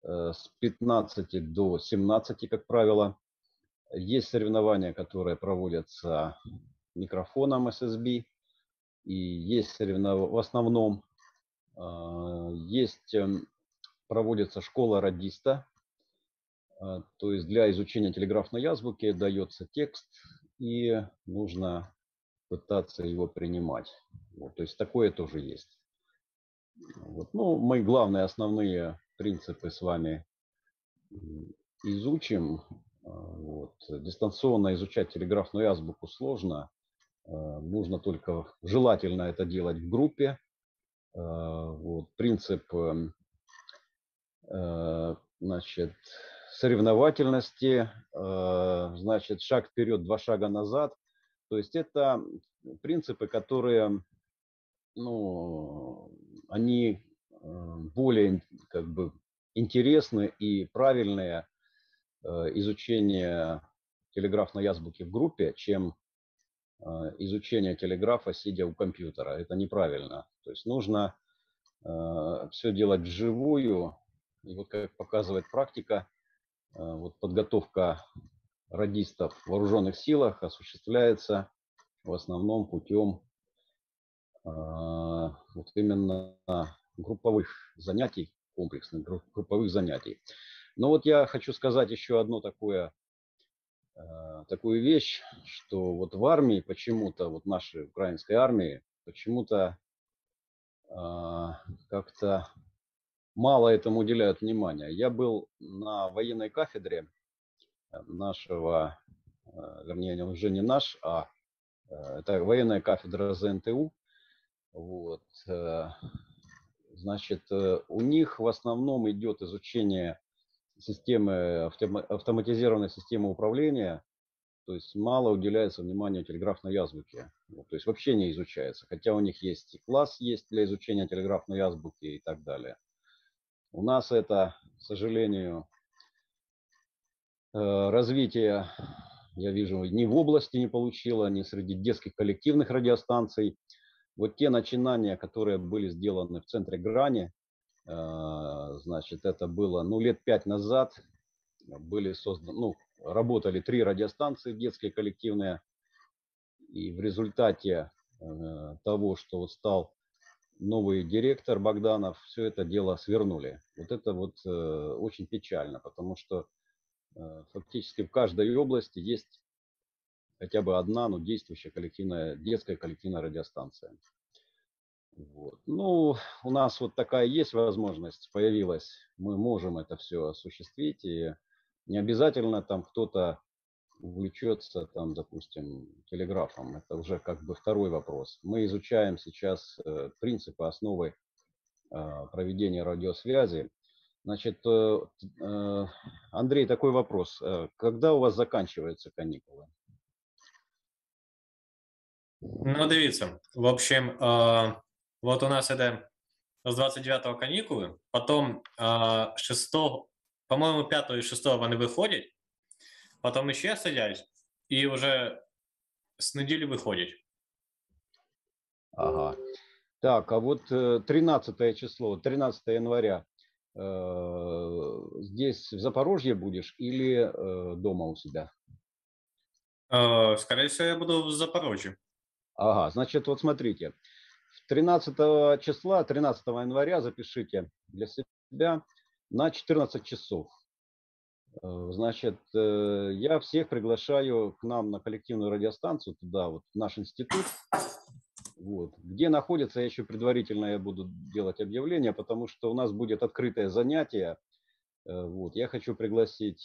с 15 до 17, как правило. Есть соревнования, которые проводятся микрофоном SSB, и есть соревнования в основном. Есть, проводится школа радиста, то есть для изучения телеграфной азбуки дается текст, и нужно пытаться его принимать. Вот, то есть такое тоже есть. Вот. Ну, мы главные основные принципы с вами изучим. Вот. Дистанционно изучать телеграфную азбуку сложно. Нужно только желательно это делать в группе. Вот. Принцип значит, соревновательности, значит, шаг вперед, два шага назад. То есть это принципы, которые, ну, они более как бы интересны и правильные изучение телеграфной азбуки в группе, чем изучение телеграфа, сидя у компьютера. Это неправильно. То есть нужно все делать вживую. И вот как показывает практика, вот подготовка радистов в вооруженных силах осуществляется в основном путем вот именно групповых занятий, комплексных групповых занятий. Но вот я хочу сказать еще одно такую вещь, что вот в армии почему-то, вот нашей украинской армии, почему-то как-то мало этому уделяют внимания. Я был на военной кафедре нашего, вернее, уже не наш, а это военная кафедра ЗНТУ. Вот. Значит, у них в основном идет изучение системы, автоматизированной системы управления, то есть мало уделяется внимания телеграфной азбуке. Вот, то есть вообще не изучается. Хотя у них есть и класс есть для изучения телеграфной азбуки и так далее. У нас это, к сожалению, развитие, я вижу, ни в области не получило, ни среди детских коллективных радиостанций. Вот те начинания, которые были сделаны в центре Грани, значит, это было, ну, лет 5 назад, были созданы, ну, работали 3 радиостанции детские коллективные, и в результате того, что вот стал новый директор Богданов, все это дело свернули. Вот это вот очень печально, потому что фактически в каждой области есть хотя бы одна, но действующая коллективная, детская коллективная радиостанция. Вот. Ну, у нас вот такая есть возможность, появилась. Мы можем это все осуществить, и не обязательно там кто-то увлечется, там, допустим, телеграфом. Это уже как бы второй вопрос. Мы изучаем сейчас принципы, основы проведения радиосвязи. Значит, Андрей, такой вопрос. Когда у вас заканчиваются каникулы? Ну, дивіться, в общем, вот у нас это с 29-го канікули, потом 6-го, по-моему, 5-го и 6-го вони виходять, потом еще садять, и уже с неділі виходять. Ага. Так, а вот 13 число, 13 января, здесь в Запорожье будешь или дома у себя? Скорее всего, я буду в Запорожье. Ага, значит, вот смотрите, 13 числа, 13 января запишите для себя на 14 часов. Значит, я всех приглашаю к нам на коллективную радиостанцию, туда вот, в наш институт. Вот. Где находится, я еще предварительно я буду делать объявление, потому что у нас будет открытое занятие. Вот. Я хочу пригласить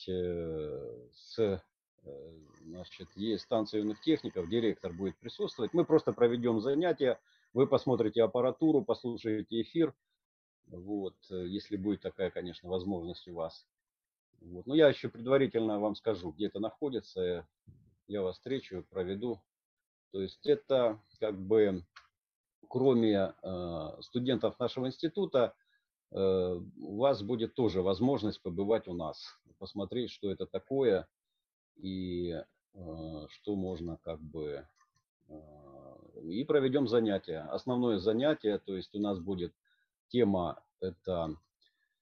значит, есть станция юных техников, директор будет присутствовать. Мы просто проведем занятие, вы посмотрите аппаратуру, послушаете эфир, вот, если будет такая, конечно, возможность у вас. Вот. Но я еще предварительно вам скажу, где это находится, я вас встречу, проведу. То есть это как бы кроме студентов нашего института, у вас будет тоже возможность побывать у нас, посмотреть, что это такое и что можно как бы... И проведем занятия. Основное занятие, то есть у нас будет тема, это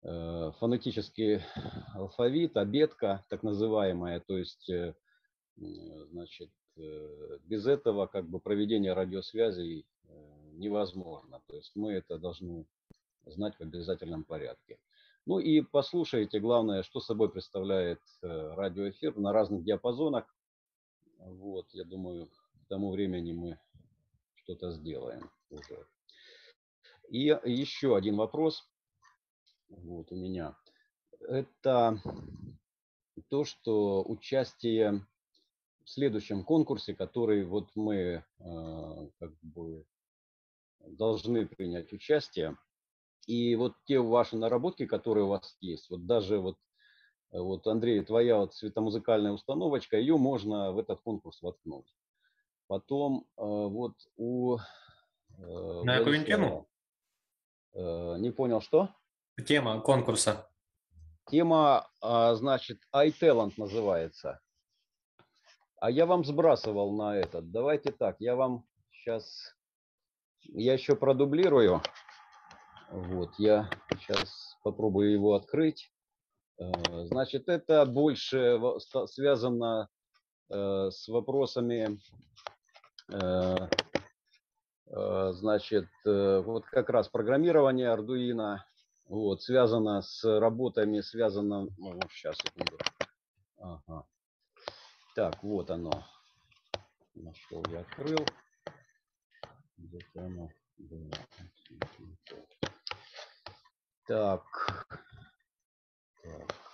фонетический алфавит, обедка, так называемая, то есть, значит, без этого как бы проведение радиосвязи невозможно. То есть мы это должны знать в обязательном порядке. Ну и послушайте, главное, что собой представляет радиоэфир на разных диапазонах. Вот, я думаю, к тому времени мы что-то сделаем уже. И еще один вопрос вот у меня. Это то, что участие в следующем конкурсе, который вот мы как бы должны принять участие. И вот те ваши наработки, которые у вас есть, вот даже вот Андрей, твоя вот светомузыкальная установочка, ее можно в этот конкурс воткнуть. Потом вот у На какую Владислава, тему? не понял, что? Тема конкурса. Тема, значит, iTalent называется. А я вам сбрасывал на этот. Давайте так, я вам сейчас, я еще продублирую. Вот, я сейчас попробую его открыть. Значит, это больше связано с вопросами, значит, вот как раз программирование Arduino, вот, связано с работами, связано, ну, сейчас, секунду. Ага. Так, вот оно. Нашел, я открыл. Где-то оно было. Так. Так.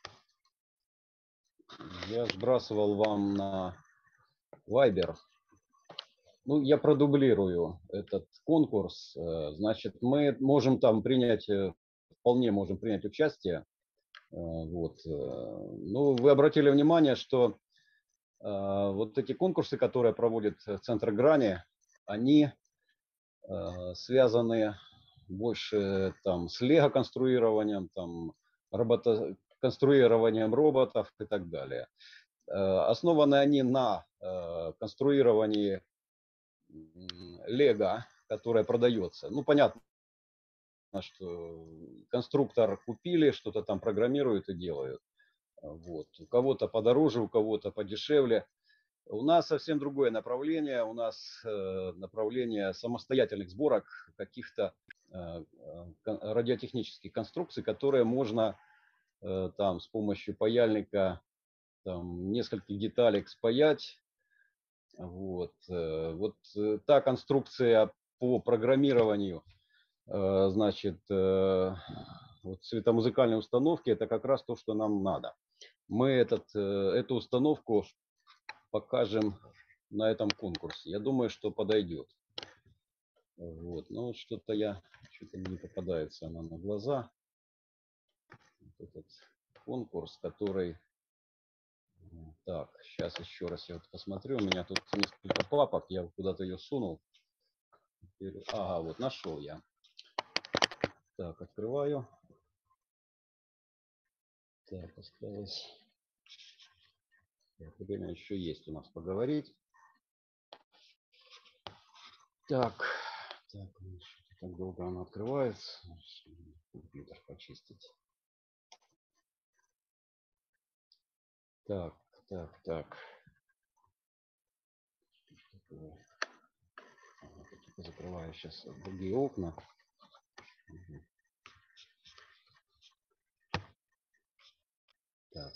Я сбрасывал вам на Viber. Ну, я продублирую этот конкурс. Значит, мы можем там принять, вполне можем принять участие. Вот. Ну, вы обратили внимание, что вот эти конкурсы, которые проводит Центр Грани, они связаны больше там с лего-конструированием, там, конструированием роботов и так далее. Основаны они на конструировании лего, которое продается. Ну, понятно, что конструктор купили, что-то там программируют и делают. Вот. У кого-то подороже, у кого-то подешевле. У нас совсем другое направление. У нас направление самостоятельных сборок каких-то радиотехнических конструкций, которые можно там с помощью паяльника там, нескольких деталек спаять. Вот. Вот та конструкция по программированию, значит, вот светомузыкальной установки, это как раз то, что нам надо. Мы эту установку покажем на этом конкурсе. Я думаю, что подойдет. Вот. Но что-то не попадается она на глаза. Вот этот конкурс, который... Так, сейчас еще раз я вот посмотрю. У меня тут несколько папок, я куда-то ее сунул. Ага, вот нашел я. Так, открываю. Так, осталось... Время еще есть у нас поговорить. Так, так долго она открывается. Компьютер почистить. Так. Закрываю сейчас другие окна. Так.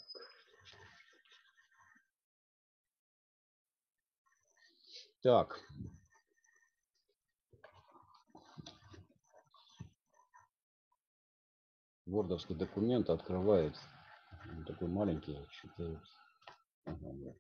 Так. Вордовский документ открывает. Он такой маленький. Что-то... Ага, нет.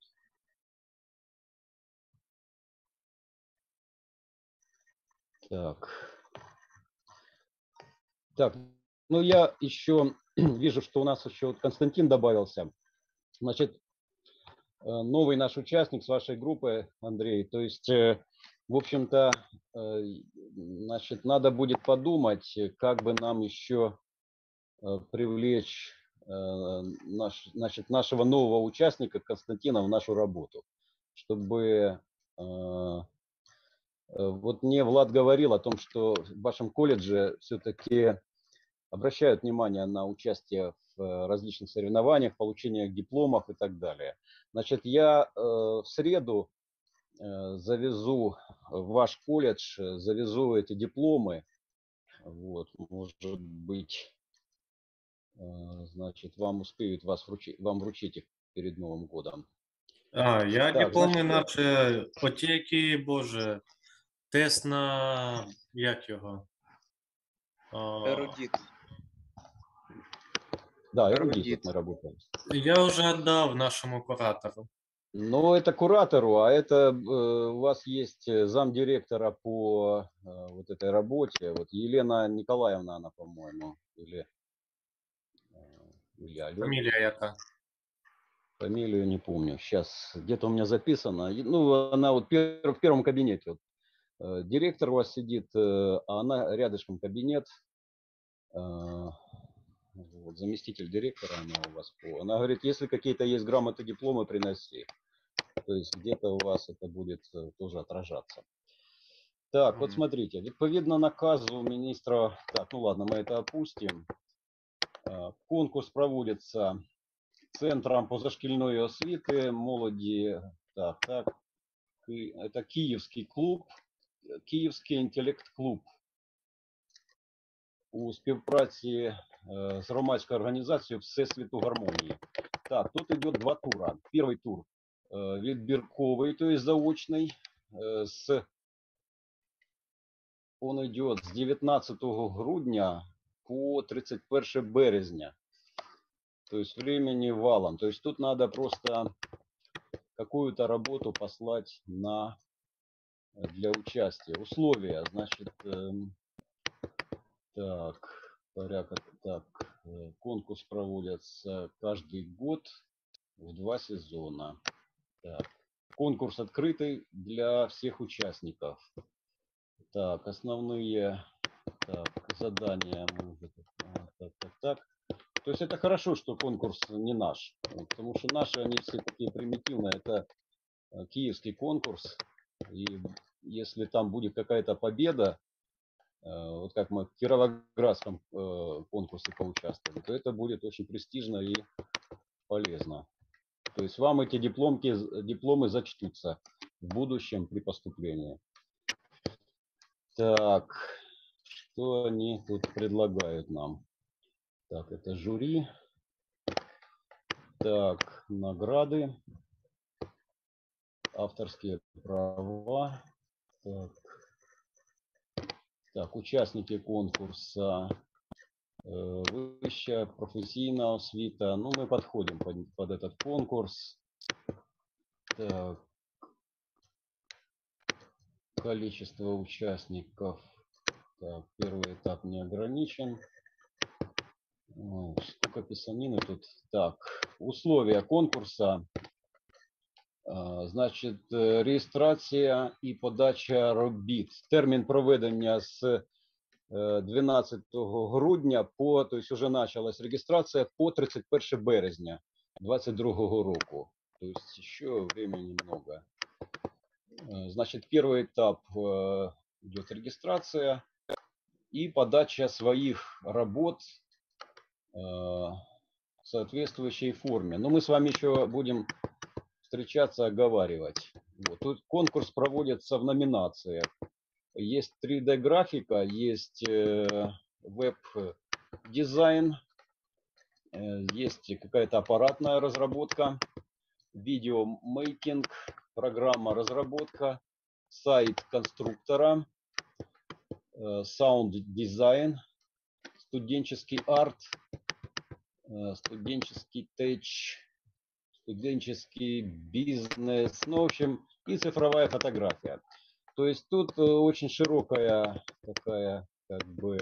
Так, ну я еще вижу, что у нас еще Константин добавился. Значит, новый наш участник с вашей группы, Андрей. То есть, в общем-то, значит, надо будет подумать, как бы нам еще привлечь нашего нового участника Константина в нашу работу, чтобы вот мне Влад говорил о том, что в вашем колледже все-таки обращают внимание на участие в различных соревнованиях, получение дипломов и так далее. Значит, я в среду завезу в ваш колледж, завезу эти дипломы. Вот, может быть, значит, вам успеют вам вручить их перед Новым годом. Я Так, дипломи, значить, наче отеки, боже, тест на як його? Эрудит. да, эрудит, Эрудит. вот мы работаем. Я вже віддав нашому куратору. Но это куратору, а это у вас есть замдиректора по вот этой работе, вот Елена Николаевна, она, по-моему, или Алена. Фамілія яка? Фамилию не помню. Сейчас где-то у меня записано. Ну, она вот в первом кабинете. Вот. Директор у вас сидит, а она рядышком кабинет. Вот, заместитель директора она у вас. Она говорит, если какие-то есть грамоты, дипломы, приноси. То есть где-то у вас это будет тоже отражаться. Так, вот смотрите. Відповідно наказу министра... Так, ну ладно, мы это опустим. Конкурс проводится Центром позашкільної освіти, молоді, так, это Киевский клуб, Киевский інтелект-клуб у співпраці з громадською організацією Всесвіту гармонії. Так, тут идет два тура. Первый тур відбірковий, то есть заочный, он идет с 19 грудня по 31 березня. То есть времени валом. То есть тут надо просто какую-то работу послать для участия. Условия, значит, так, порядок, так, конкурс проводится каждый год в 2 сезона. Так, конкурс открытый для всех участников. Так, основные задания. Так. То есть это хорошо, что конкурс не наш, потому что наши, они все такие примитивные. Это киевский конкурс, и если там будет какая-то победа, вот как мы в Кировоградском конкурсе поучаствовали, то это будет очень престижно и полезно. То есть вам эти дипломы зачтутся в будущем при поступлении. Так, что они тут предлагают нам? Так, это жюри. Так, награды. Авторские права. Так, участники конкурса. Высшая профессийная освіта. Ну, мы подходим под этот конкурс. Так. Количество участников. Так, первый этап не ограничен. Сколько писанины тут. Так, условия конкурса. Значить, реєстрація і подача робіт. Термін проведення з 12 грудня по, то есть уже началась регистрация по 31 березня 2022 року. То есть еще времени много. Значит, первый этап идет регистрация и подача своих работ в соответствующей форме. Но мы с вами еще будем встречаться, оговаривать. Вот. Тут конкурс проводится в номинациях. Есть 3D-графика, есть веб-дизайн, есть какая-то аппаратная разработка, видеомейкинг, программа разработка, сайт конструктора, саунд-дизайн, студенческий арт, студенческий тэч, студенческий бизнес, ну, в общем, и цифровая фотография. То есть тут очень широкая такая, как бы,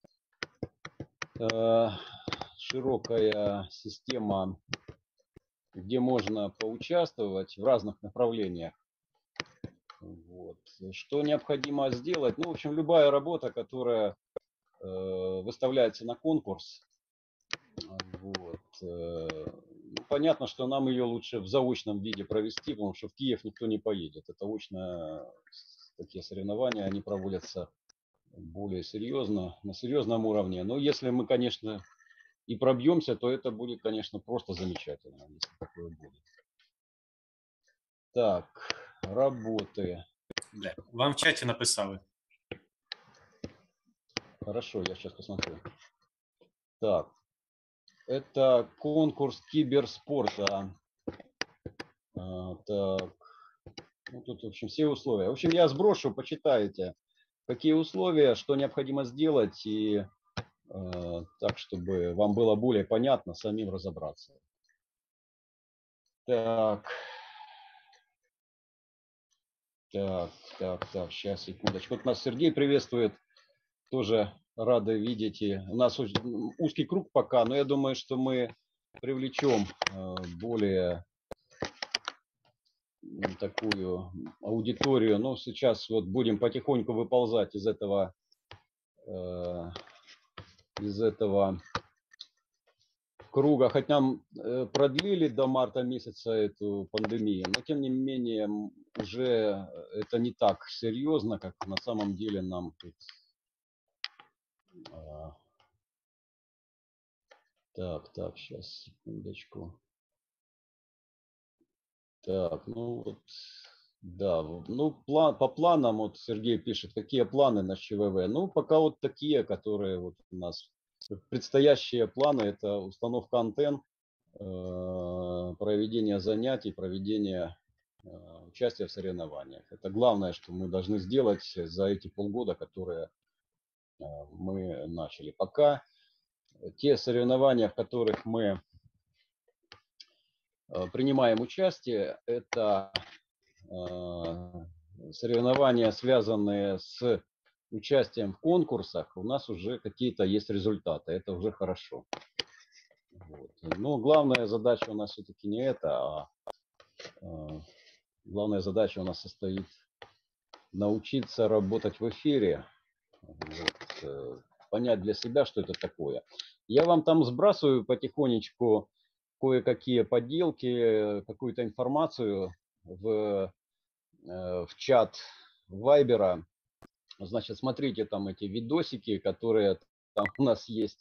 широкая система, где можно поучаствовать в разных направлениях. Вот. Что необходимо сделать? Ну, в общем, любая работа, которая выставляется на конкурс, вот, понятно, что нам ее лучше в заочном виде провести, потому что в Киев никто не поедет. Это очно, такие соревнования, они проводятся более серьезно, на серьезном уровне. Но если мы, конечно, и пробьемся, то это будет, конечно, просто замечательно, если такое будет. Так, работы. Да. Вам в чаті написали. Хорошо, я сейчас посмотрю. Так, это конкурс киберспорта. Так, ну, тут, в общем, все условия. В общем, я сброшу, почитайте, какие условия, что необходимо сделать, и так, чтобы вам было более понятно, самим разобраться. Так, сейчас, секундочку. Вот нас Сергей приветствует, тоже рады видеть. И у нас узкий круг пока, но я думаю, что мы привлечем более такую аудиторию. Ну, сейчас вот будем потихоньку выползать из этого круга, хоть нам продлили до марта месяца эту пандемию, но тем не менее уже это не так серьезно, как на самом деле нам тут. Так, сейчас, секундочку. Так, ну вот, да, ну по планам, вот Сергей пишет, какие планы на ЧВВ. Ну, пока вот такие, которые вот у нас предстоящие планы, это установка антенн, проведение занятий, проведение участия в соревнованиях. Это главное, что мы должны сделать за эти полгода, которые мы начали. Пока те соревнования, в которых мы принимаем участие, это соревнования, связанные с участием в конкурсах, у нас уже какие-то есть результаты. Это уже хорошо. Вот. Но главная задача у нас все-таки не это, главная задача у нас состоит научиться работать в эфире, вот, понять для себя, что это такое. Я вам там сбрасываю потихонечку кое-какие подделки, какую-то информацию в чат Вайбера. Значит, смотрите там эти видосики, которые там у нас есть,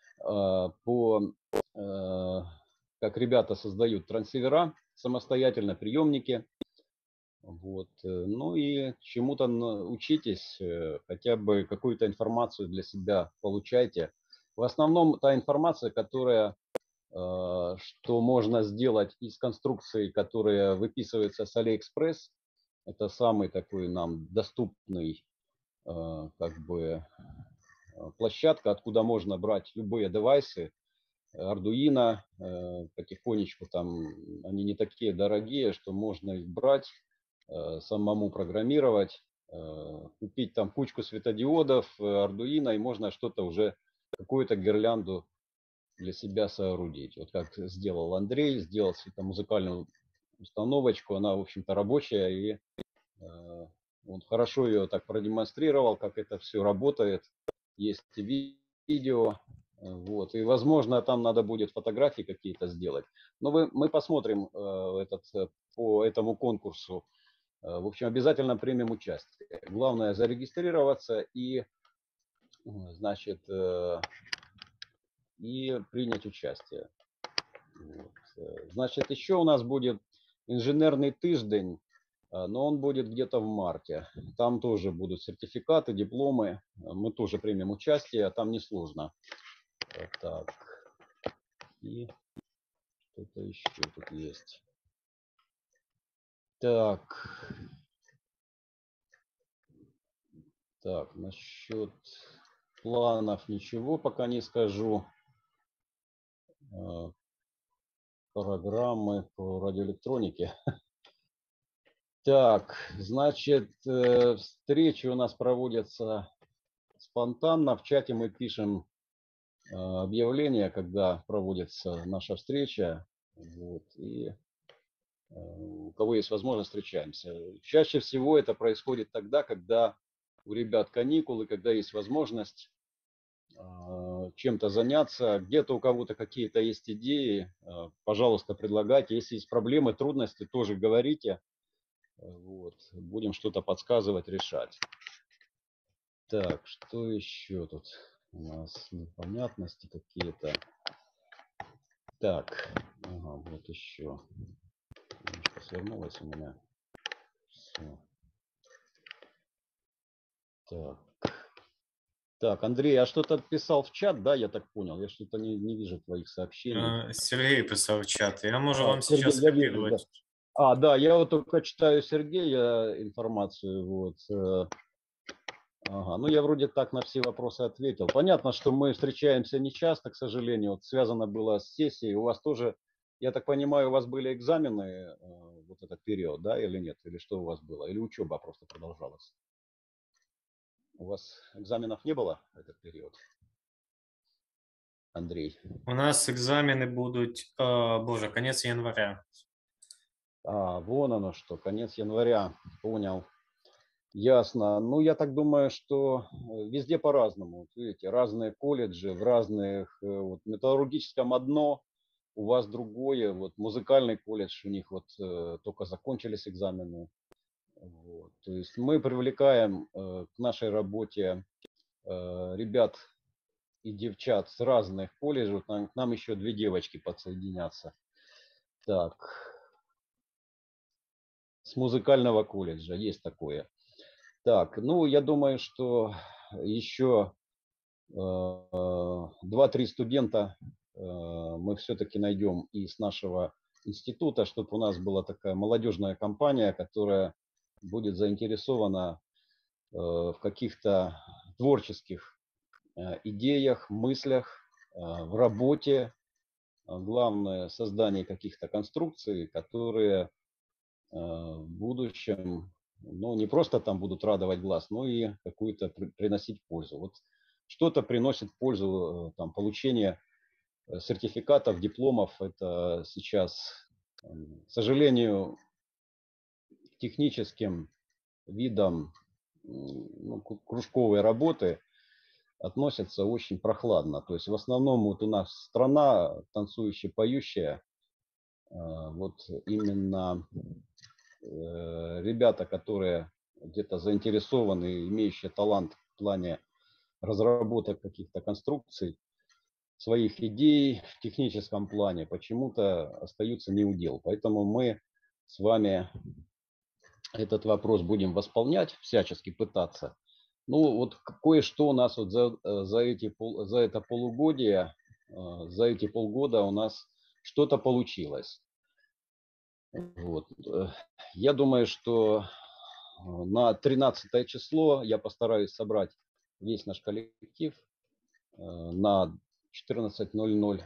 как ребята создают трансивера самостоятельно, приемники. Вот. Ну и чему-то учитесь, хотя бы какую-то информацию для себя получайте. В основном та информация, которая, что можно сделать из конструкций, которые выписываются с AliExpress, это самый такой нам доступный как бы площадка, откуда можно брать любые девайсы, Arduino, потихонечку там, они не такие дорогие, что можно их брать, самому программировать, купить там кучку светодиодов, Arduino, и можно что-то уже, какую-то гирлянду для себя соорудить. Вот как сделал Андрей, сделал светомузыкальную установочку, она, в общем-то, рабочая, и он хорошо ее так продемонстрировал, как это все работает. Есть видео, вот, и, возможно, там надо будет фотографии какие-то сделать. Но мы посмотрим по этому конкурсу. В общем, обязательно примем участие. Главное зарегистрироваться и, значит, и принять участие. Вот. Значит, еще у нас будет инженерный тиждень, но он будет где-то в марте. Там тоже будут сертификаты, дипломы. Мы тоже примем участие, а там несложно. Так. И что-то еще тут есть. Так. Так, насчет планов ничего пока не скажу. Программы по радиоэлектронике. Так, значит, встречи у нас проводятся спонтанно. В чате мы пишем объявление, когда проводится наша встреча. Вот, и у кого есть возможность, встречаемся. Чаще всего это происходит тогда, когда у ребят каникулы, когда есть возможность чем-то заняться. Где-то у кого-то какие-то есть идеи, пожалуйста, предлагайте. Если есть проблемы, трудности, тоже говорите. Вот. Будем что-то подсказывать, решать. Так, что еще тут у нас непонятности какие-то? Так, ага, вот еще. Немножко свернулось у меня. Всё. Так. Так, Андрей, а что-то писал в чат, да, я так понял? Я что-то не вижу твоих сообщений. Сергей писав в чат. Я можу вам Сергей, сейчас я вижу, да. скопировать. Да, я вот только читаю Сергея информацию, вот. Ага, ну я вроде так на все вопросы ответил. Понятно, что мы встречаемся не часто, к сожалению. Вот связано было с сессией. У вас тоже, я так понимаю, у вас были экзамены вот этот период, да, или нет? Или что у вас было? Или учеба просто продолжалась? У вас экзаменов не было в этот период, Андрей? У нас экзамены будут, боже, конец января. Вон оно что, конец января, понял. Ясно. Ну, я так думаю, что везде по-разному. Вот видите, разные колледжи, в разных, вот, металлургическом одно, у вас другое. Вот музыкальный колледж, у них вот только закончились экзамены. Вот. То есть мы привлекаем к нашей работе ребят и девчат с разных колледжей. К нам еще 2 девочки подсоединятся. Так, с музыкального колледжа есть такое. Так, ну, я думаю, что еще 2-3 студента мы все-таки найдем из нашего института, чтобы у нас была такая молодежная компания, которая будет заинтересована в каких-то творческих идеях, мыслях, в работе. Главное, создание каких-то конструкций, которые в будущем, ну, не просто там будут радовать глаз, но и какую-то приносить пользу. Вот что-то приносит пользу, там, получение сертификатов, дипломов. Это сейчас, к сожалению, к техническим видам ну, кружковой работы относятся очень прохладно. То есть в основном вот у нас страна танцующая, поющая, вот именно ребята, которые где-то заинтересованы, имеющие талант в плане разработок каких-то конструкций, своих идей в техническом плане почему-то остаются не у дел. Поэтому мы с вами этот вопрос будем восполнять, всячески пытаться. Ну вот кое-что у нас вот за это полугодие, за эти полгода у нас что-то получилось. Вот. Я думаю, что на 13 число я постараюсь собрать весь наш коллектив на 14:00.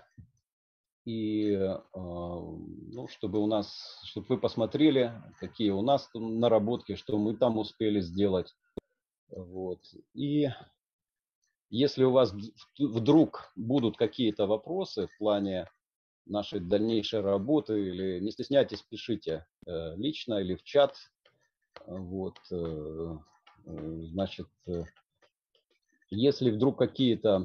И ну, чтобы вы посмотрели, какие у нас там наработки, что мы там успели сделать. Вот. И если у вас вдруг будут какие-то вопросы в плане нашей дальнейшей работы, или не стесняйтесь, пишите лично или в чат. Вот, значит, если вдруг какие-то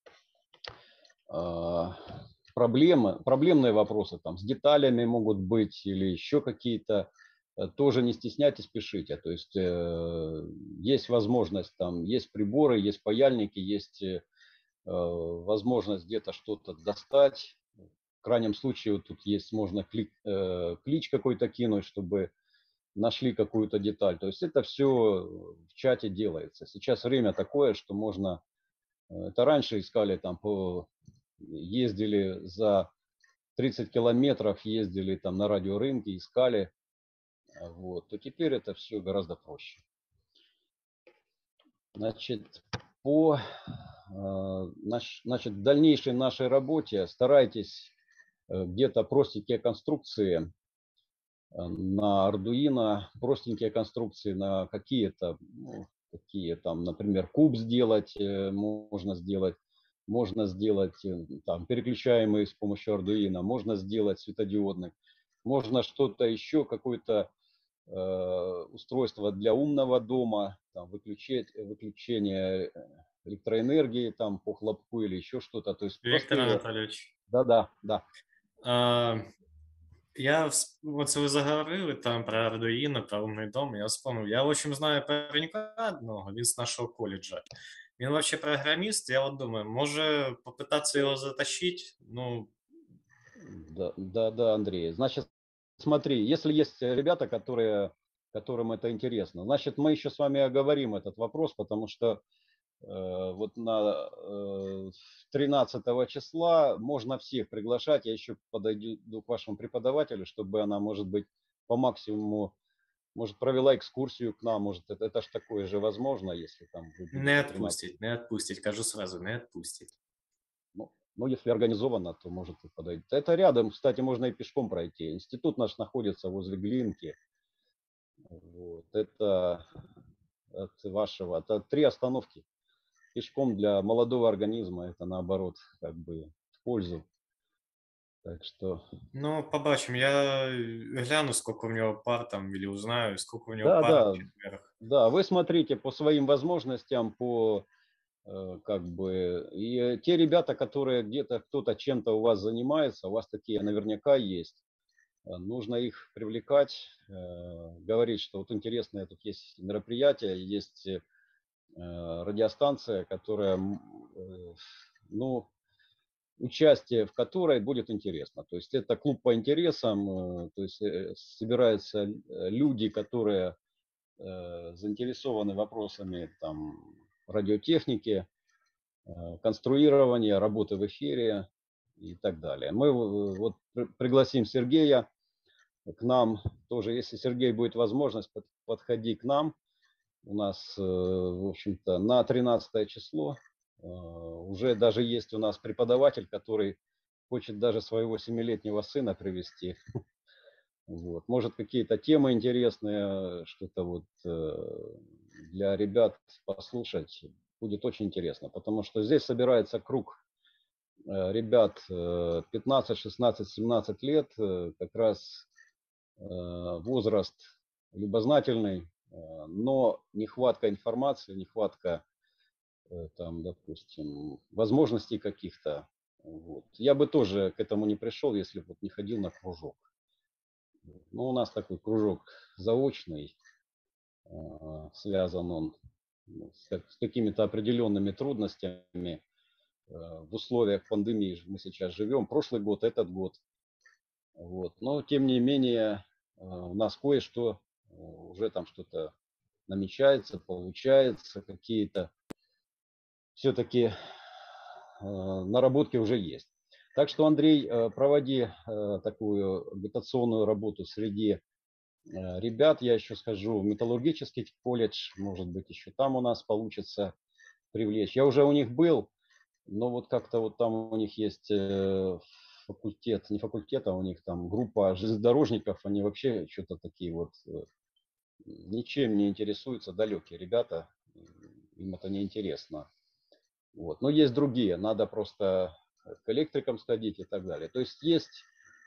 проблемные вопросы там с деталями могут быть или еще какие-то, тоже не стесняйтесь, пишите. То есть есть возможность, там есть приборы, есть паяльники, есть возможность где-то что-то достать. В крайнем случае вот тут есть, можно клич какой-то кинуть, чтобы нашли какую-то деталь. То есть это все в чате делается. Сейчас время такое, что можно... Это раньше искали там ездили за 30 километров, ездили там на радиорынке, искали. Вот. То теперь это все гораздо проще. Значит, значит, в дальнейшей нашей работе старайтесь где-то простенькие конструкции на Arduino, простенькие конструкции на какие-то, ну, такие там, например, куб сделать, можно сделать там переключаемый с помощью Arduino, можно сделать светодиодный, можно что-то еще, какое-то устройство для умного дома, там, выключение электроэнергии там по хлопку или еще что-то. То есть Виктор простые. Анатольевич, Да. а, Вот вы заговорили там про Ардуино, про умный дом, я вспомнил. Я, в общем, знаю паренька одного, він з нашого колледжа. Він вообще программист, я вот думаю, може попытаться его затащить, ну, Да, да, да, Андрей. Значит, смотри, если есть ребята, которым это интересно, значит, мы еще с вами оговорим этот вопрос, потому что вот на 13 числа можно всех приглашать. Я еще подойду к вашему преподавателю, чтобы она, может быть, по максимуму, может, провела экскурсию к нам, может, это ж такое же возможно, если там вы не будете 13. відпустять, не відпустять, кажу сразу, не відпустять. Ну, если организовано, то может и подойти. Это рядом, кстати, можно и пешком пройти. Институт наш находится возле Глинки. Вот. Это от вашего, это 3 остановки. Пешком для молодого организма это наоборот как бы в пользу. Так что Ну, побачимо, я гляну, сколько у него пар там, или узнаю, сколько у него да, пар в да, четверг. да, вы смотрите по своим возможностям, по как бы и те ребята, которые где-то кто-то чем-то у вас занимается, у вас такие наверняка есть. Нужно их привлекать, говорить, что вот интересное тут есть мероприятие, есть радиостанция, которая, ну, участие в которой будет интересно. То есть это клуб по интересам, то есть собираются люди, которые заинтересованы вопросами там, радиотехники, конструирования, работы в эфире и так далее. Мы вот пригласим Сергея к нам тоже, если Сергей будет возможность, подходи к нам. У нас, в общем-то, на 13 число уже даже есть у нас преподаватель, который хочет даже своего 7-летнего сына привести. Вот. Может, какие-то темы интересные, что-то вот для ребят послушать будет очень интересно, потому что здесь собирается круг ребят 15, 16, 17 лет, как раз возраст любознательный, но нехватка информации, нехватка там, допустим, возможностей каких-то. Вот. Я бы тоже к этому не пришел, если бы вот не ходил на кружок. Но у нас такой кружок заочный, связан он с какими-то определенными трудностями. В условиях пандемии мы сейчас живем, прошлый год, этот год. Вот. Но, тем не менее, у нас кое-что уже там что-то намечается, получается, какие-то все-таки наработки уже есть. Так что, Андрей, проводи такую агитационную работу среди ребят. Я еще схожу в металлургический колледж, может быть, еще там у нас получится привлечь. Я уже у них был, но вот как-то вот там у них есть факультет, не факультет, а у них там группа железнодорожников, они вообще что-то такие вот ничем не интересуются, далекие ребята, им это не интересно. Вот. Но есть другие, надо просто к электрикам сходить и так далее. То есть есть,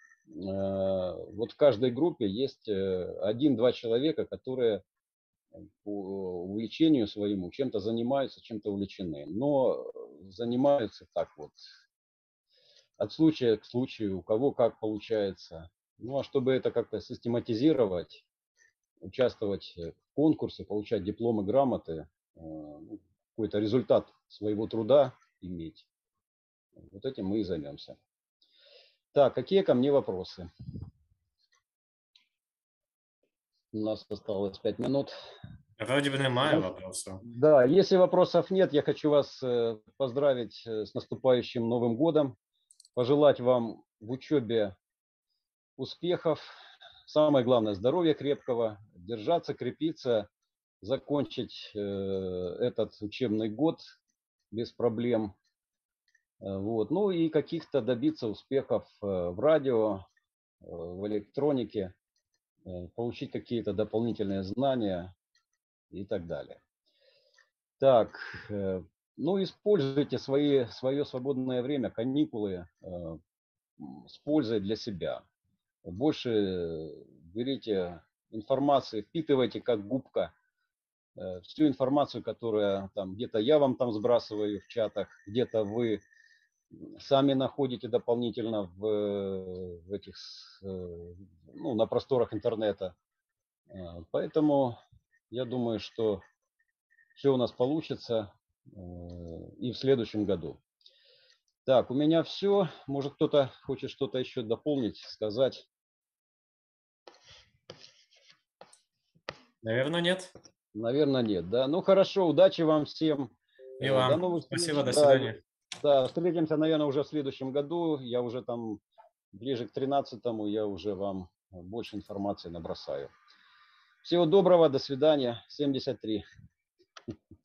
вот в каждой группе есть 1-2 человека, которые по увлечению своему чем-то занимаются, чем-то увлечены. Но занимаются так вот, от случая к случаю, у кого как получается. Ну а чтобы это как-то систематизировать, участвовать в конкурсе, получать дипломы, грамоты, какой-то результат своего труда иметь, вот этим мы и займемся. Так, какие ко мне вопросы? У нас осталось 5 минут. Вроде бы немає вопросов. Да, если вопросов нет, я хочу вас поздравить с наступающим Новым годом, пожелать вам в учебе успехов, самое главное здоровья крепкого, держаться, крепиться, закончить этот учебный год без проблем. Вот. Ну и каких-то добиться успехов в радио, в электронике, получить какие-то дополнительные знания и так далее. Так, ну используйте свое свободное время, каникулы с пользой для себя. Больше берите информации, впитывайте как губка всю информацию, которая там где-то я вам там сбрасываю в чатах, где-то вы сами находите дополнительно в этих, ну, на просторах интернета. Поэтому я думаю, что все у нас получится и в следующем году. Так, у меня все. Может, кто-то хочет что-то еще дополнить, сказать? Наверное, нет. Наверное, нет, да. Ну, хорошо, удачи вам всем. И До вам. новых Спасибо, встреч. до Да, свидания. да, встретимся, наверное, уже в следующем году. Я уже там ближе к 13-му, я уже вам больше информации набросаю. Всего доброго, до свидания. 73.